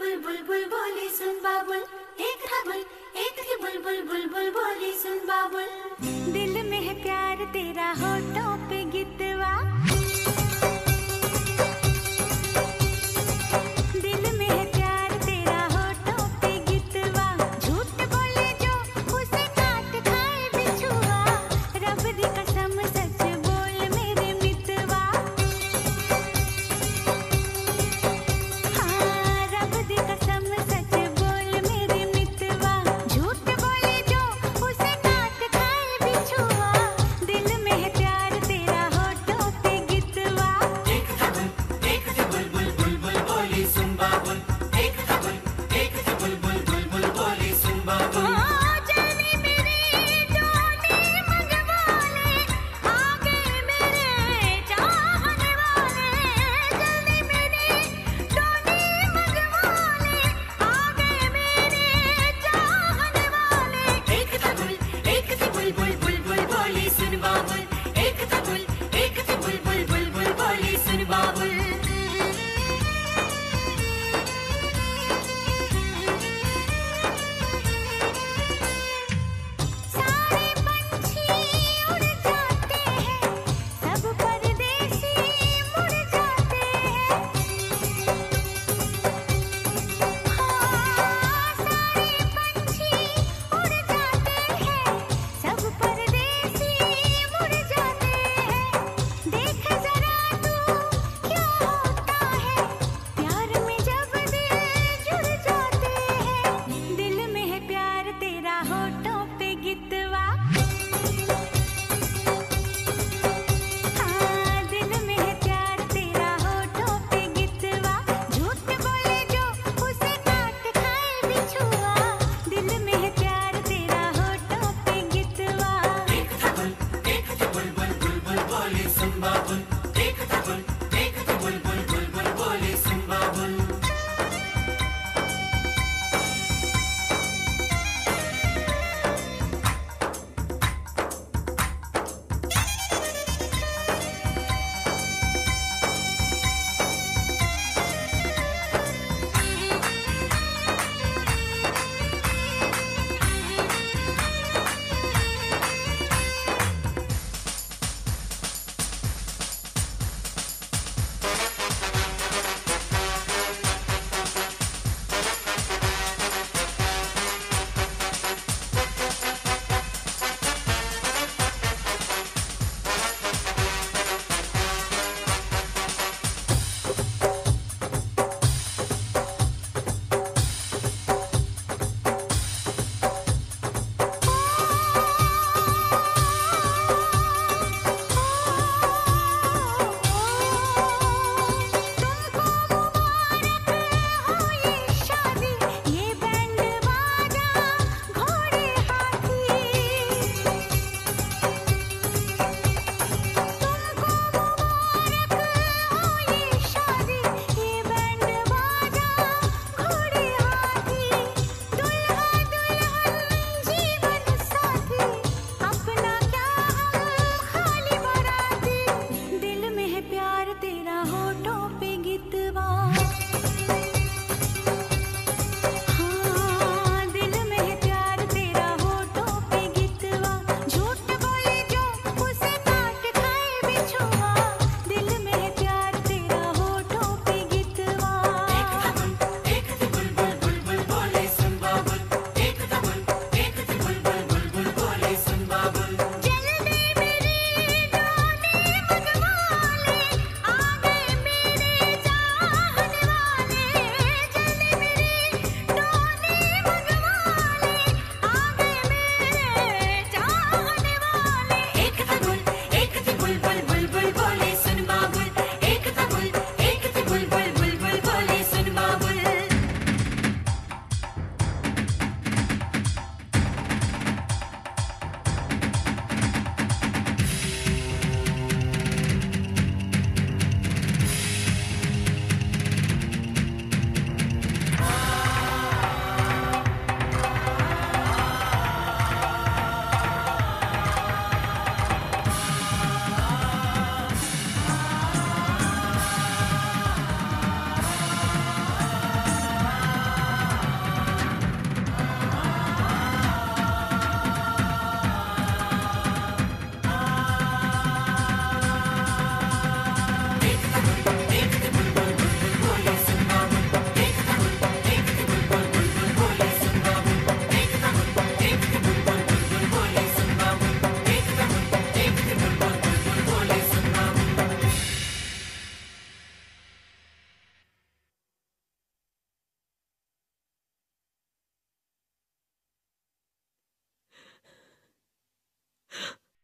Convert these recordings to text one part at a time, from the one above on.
बुलबुल बोली सुन बाबुल, एक था बुल, एक थी बुलबुल बुलबुल बोली सुन बाबुल। दिल में है प्यार तेरा होठों पे गितवा, दिल में है प्यार तेरा होठों पे गितवा। झूठ बोले जो उसे काट खाए बिछुआ, रब दी कसम सच बोल मेरे मितवा। हाँ रब दी कसम सच बोल मेरे मितवा। झूठ बोले जो उसे काट खाए बिछुआ, दिल में है प्यार तेरा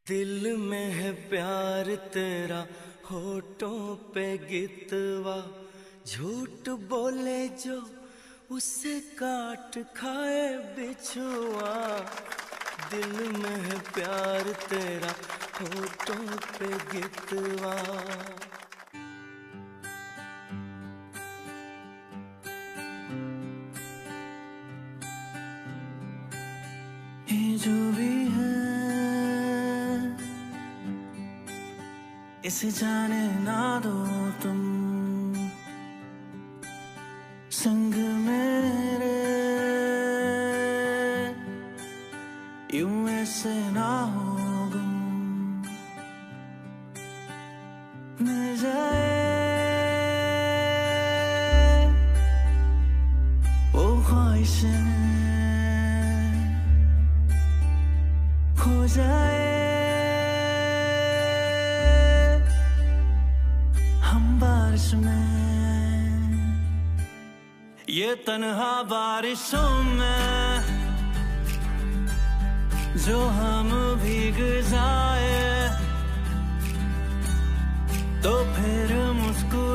दिल में है प्यार तेरा, होठों पे गितवा, झूठ बोले जो उसे काट खाए बिछुआ। दिल में है प्यार तेरा, होठों पे गितवा। ये जो भी है इसे जाने ना दो तुम, संग मेरे यूं ऐसे ना हो गुम। मिल जाए वो ख्वाहिशें, खो जाए हम बारिश में, ये तन्हा बारिशों में जो हम भीग जाए तो फिर मुस्कुरा